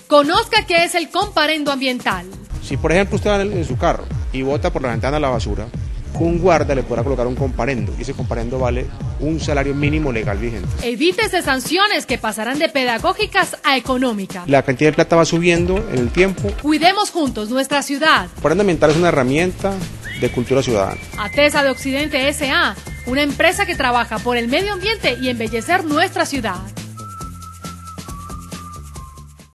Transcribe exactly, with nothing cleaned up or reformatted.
Conozca qué es el comparendo ambiental. Si por ejemplo usted va en su carro y bota por la ventana la basura, un guarda le podrá colocar un comparendo y ese comparendo vale un salario mínimo legal vigente. Evítese sanciones que pasarán de pedagógicas a económicas. La cantidad de plata va subiendo en el tiempo. Cuidemos juntos nuestra ciudad. El comparendo ambiental es una herramienta de cultura ciudadana. Atesa de Occidente S A, una empresa que trabaja por el medio ambiente y embellecer nuestra ciudad.